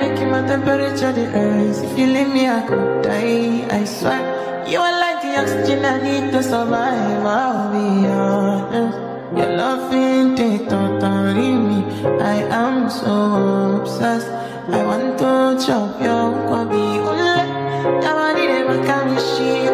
making my temperature the rise. If you leave me, I could die. I swear, you are like the oxygen I need to survive. I'll be honest. Your loving ain't totally me. I am so obsessed. I want to chop your kwabi. Ule, yamani de makamishi.